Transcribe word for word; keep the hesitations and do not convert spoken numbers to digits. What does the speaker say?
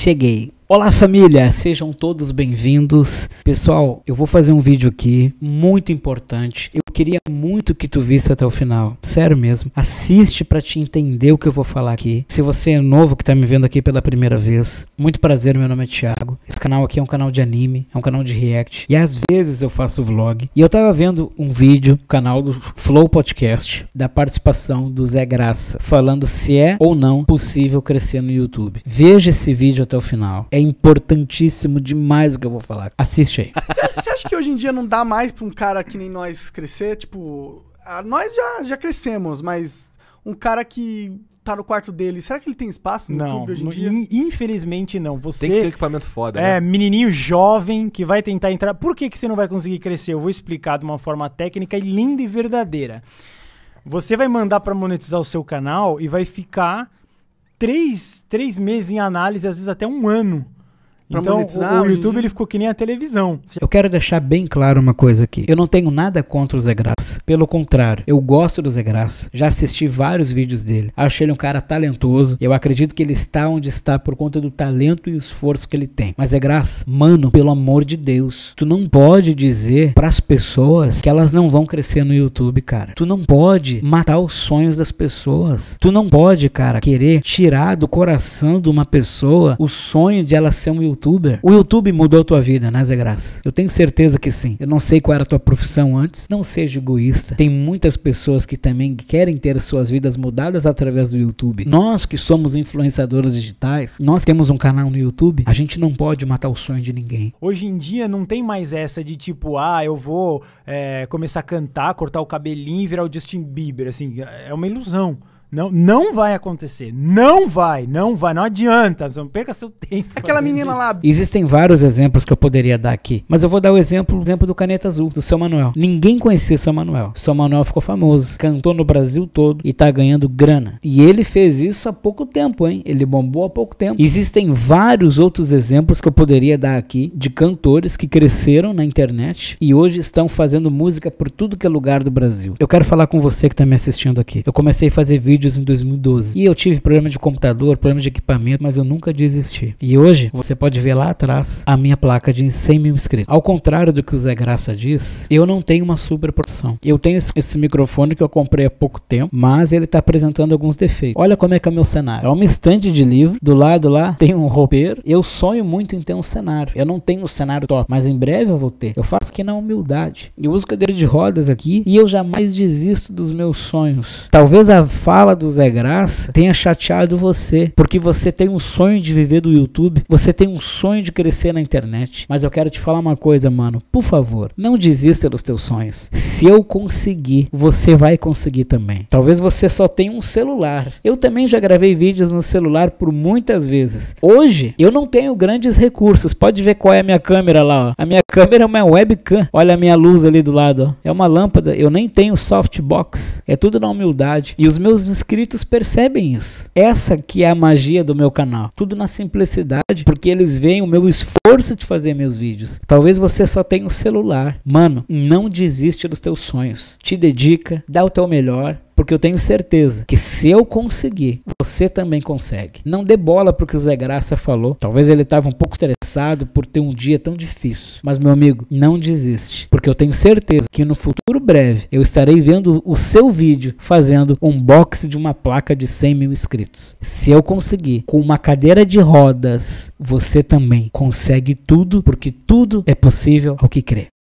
Cheguei. Olá família, sejam todos bem-vindos. Pessoal, eu vou fazer um vídeo aqui muito importante. Eu queria muito que tu visse até o final, sério mesmo. Assiste para te entender o que eu vou falar aqui. Se você é novo que tá me vendo aqui pela primeira vez, muito prazer, meu nome é Thiago. Esse canal aqui é um canal de anime, é um canal de react e às vezes eu faço vlog. E eu tava vendo um vídeo no canal do Flow Podcast da participação do Zé Graça, falando se é ou não possível crescer no YouTube. Veja esse vídeo até o final. É importantíssimo demais o que eu vou falar. Assiste aí. Você acha que hoje em dia não dá mais pra um cara que nem nós crescer? Tipo, a, nós já, já crescemos, mas um cara que tá no quarto dele, será que ele tem espaço no não, YouTube hoje em dia? In, infelizmente não. Você tem que ter um equipamento foda, É, né? menininho jovem que vai tentar entrar. Por que, que você não vai conseguir crescer? Eu vou explicar de uma forma técnica e linda e verdadeira. Você vai mandar pra monetizar o seu canal e vai ficar três, três meses em análise, às vezes até um ano. Pra Então, monetizar, o, o hoje em YouTube dia? ele ficou que nem a televisão. Eu quero deixar bem claro uma coisa aqui. Eu não tenho nada contra o Zé Graça. Pelo contrário, eu gosto do Zé Graça. Já assisti vários vídeos dele. Acho ele um cara talentoso. Eu acredito que ele está onde está por conta do talento e esforço que ele tem. Mas Zé Graça, mano, pelo amor de Deus, tu não pode dizer pras pessoas que elas não vão crescer no YouTube, cara. Tu não pode matar os sonhos das pessoas. Tu não pode, cara, querer tirar do coração de uma pessoa o sonho de ela ser um youtuber. O YouTube mudou a tua vida, né, Zé Graça? Eu tenho certeza que sim. Eu não sei qual era a tua profissão antes. Não seja egoísta. Tem muitas pessoas que também querem ter suas vidas mudadas através do YouTube. Nós que somos influenciadores digitais, nós temos um canal no YouTube, a gente não pode matar o sonho de ninguém. Hoje em dia não tem mais essa de tipo, ah, eu vou é, começar a cantar, cortar o cabelinho e virar o Justin Bieber, assim, é uma ilusão. Não, não vai acontecer. Não vai, não vai, não adianta. Não perca seu tempo. Aquela menina isso. lá... Existem vários exemplos que eu poderia dar aqui, mas eu vou dar o exemplo, o exemplo do Caneta Azul, do Seu Manuel. Ninguém conhecia o Seu Manuel. O Seu Manuel ficou famoso, cantou no Brasil todo e tá ganhando grana. E ele fez isso há pouco tempo, hein? Ele bombou há pouco tempo. Existem vários outros exemplos que eu poderia dar aqui de cantores que cresceram na internet e hoje estão fazendo música por tudo que é lugar do Brasil. Eu quero falar com você que tá me assistindo aqui. Eu comecei a fazer vídeos em dois mil e doze. E eu tive problema de computador, problema de equipamento, mas eu nunca desisti. E hoje, você pode ver lá atrás a minha placa de cem mil inscritos. Ao contrário do que o Zé Graça diz, eu não tenho uma super produção. Eu tenho esse, esse microfone que eu comprei há pouco tempo, mas ele tá apresentando alguns defeitos. Olha como é que é o meu cenário. É uma estante de livro, do lado lá tem um roupeiro. Eu sonho muito em ter um cenário. Eu não tenho um cenário top, mas em breve eu vou ter. Eu faço aqui na humildade. Eu uso cadeira de rodas aqui e eu jamais desisto dos meus sonhos. Talvez a fala do Zé Graça tenha chateado você, porque você tem um sonho de viver do YouTube, você tem um sonho de crescer na internet, mas eu quero te falar uma coisa, mano, por favor, não desista dos teus sonhos. Se eu conseguir, você vai conseguir também. Talvez você só tenha um celular. Eu também já gravei vídeos no celular por muitas vezes. Hoje, eu não tenho grandes recursos, pode ver qual é a minha câmera lá, ó. A minha câmera é uma webcam, olha a minha luz ali do lado, ó. É uma lâmpada, eu nem tenho softbox, é tudo na humildade, e os meus inscritos percebem isso. Essa que é a magia do meu canal. Tudo na simplicidade, porque eles veem o meu esforço de fazer meus vídeos. Talvez você só tenha um celular. Mano, não desiste dos teus sonhos. Te dedica, dá o teu melhor. Porque eu tenho certeza que se eu conseguir, você também consegue. Não dê bola pro que o Zé Graça falou. Talvez ele estava um pouco estressado por ter um dia tão difícil. Mas, meu amigo, não desiste. Porque eu tenho certeza que no futuro breve eu estarei vendo o seu vídeo fazendo um unboxing de uma placa de cem mil inscritos. Se eu conseguir, com uma cadeira de rodas, você também consegue tudo, porque tudo é possível ao que crê.